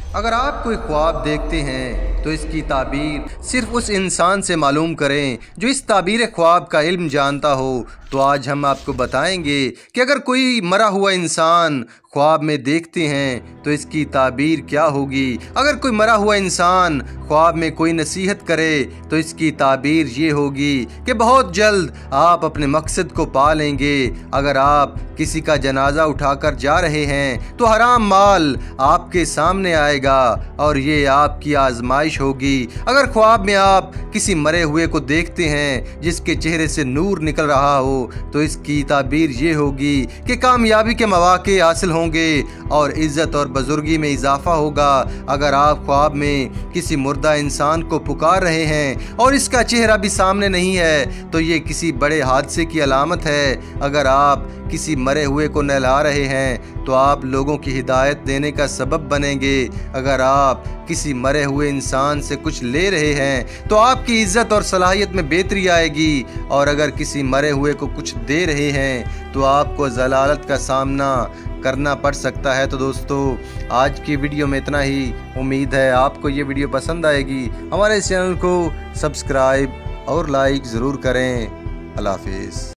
अगर आप कोई ख्वाब देखते हैं तो इसकी ताबीर सिर्फ उस इंसान से मालूम करें जो इस ताबीर ख्वाब का इल्म जानता हो। तो आज हम आपको बताएंगे कि अगर कोई मरा हुआ इंसान ख्वाब में देखते हैं तो इसकी ताबीर क्या होगी। अगर कोई मरा हुआ इंसान ख्वाब में कोई नसीहत करे तो इसकी ताबीर ये होगी कि बहुत जल्द आप अपने मकसद को पा लेंगे। अगर आप किसी का जनाजा उठाकर जा रहे हैं तो हराम माल आपके सामने आएगा और ये आपकी आजमाइश होगी। अगर ख्वाब में आप किसी मरे हुए को देखते हैं जिसके चेहरे से नूर निकल रहा हो तो इसकी ताबीर ये होगी कि कामयाबी के मौके हासिल होंगे और इज्जत और बुजुर्गी में इजाफा होगा। अगर आप ख्वाब में किसी मुर्दा इंसान को पुकार रहे हैं और इसका चेहरा भी सामने नहीं है तो ये किसी बड़े हादसे की अलामत है। अगर आप किसी मरे हुए को नहला रहे हैं तो आप लोगों की हिदायत देने का सबब बनेंगे। अगर आप किसी मरे हुए इंसान से कुछ ले रहे हैं तो आपकी इज्जत और सलाहियत में बेहतरी आएगी और अगर किसी मरे हुए को कुछ दे रहे हैं तो आपको ज़लालत का सामना करना पड़ सकता है। तो दोस्तों आज की वीडियो में इतना ही। उम्मीद है आपको ये वीडियो पसंद आएगी। हमारे इस चैनल को सब्सक्राइब और लाइक ज़रूर करें। अल्लाह हाफिज़।